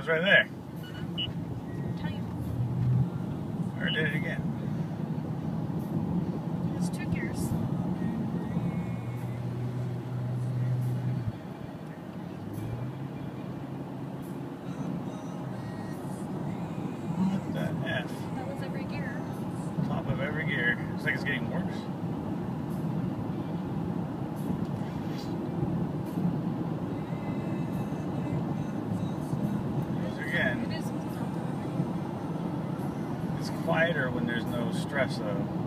was right there. Tiny. Or did it again? It's 2 gears. What the F? That was every gear. Top of every gear. Looks like it's getting worse. Goes again. It is. It's quieter when there's no stress though.